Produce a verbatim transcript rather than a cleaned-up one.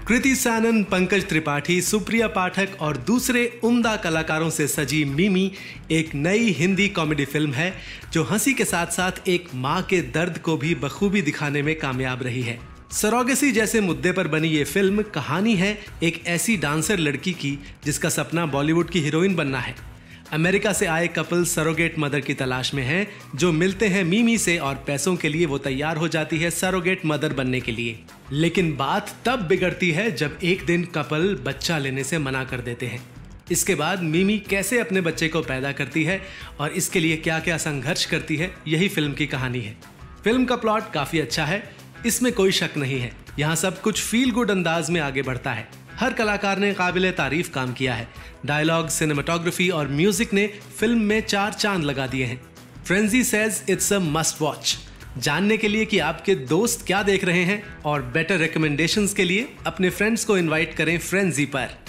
कृति सैनन, पंकज त्रिपाठी, सुप्रिया पाठक और दूसरे उम्दा कलाकारों से सजी मिमी एक नई हिंदी कॉमेडी फिल्म है जो हंसी के साथ साथ एक माँ के दर्द को भी बखूबी दिखाने में कामयाब रही है। सरोगेसी जैसे मुद्दे पर बनी ये फिल्म कहानी है एक ऐसी डांसर लड़की की जिसका सपना बॉलीवुड की हीरोइन बनना है। अमेरिका से आए कपल सरोगेट मदर की तलाश में है जो मिलते हैं मिमी से और पैसों के लिए वो तैयार हो जाती है सरोगेट मदर बनने के लिए। लेकिन बात तब बिगड़ती है जब एक दिन कपल बच्चा लेने से मना कर देते हैं। इसके बाद मिमी कैसे अपने बच्चे को पैदा करती है और इसके लिए क्या क्या संघर्ष करती है, यही फिल्म की कहानी है। फिल्म का प्लॉट काफी अच्छा है, इसमें कोई शक नहीं है। यहाँ सब कुछ फील गुड अंदाज में आगे बढ़ता है। हर कलाकार ने काबिले तारीफ काम किया है। डायलॉग, सिनेमेटोग्राफी और म्यूजिक ने फिल्म में चार चांद लगा दिए हैं। Frenzy says it's a must watch. जानने के लिए कि आपके दोस्त क्या देख रहे हैं और बेटर रिकमेंडेशंस के लिए अपने फ्रेंड्स को इनवाइट करें फ्रेंजी पर।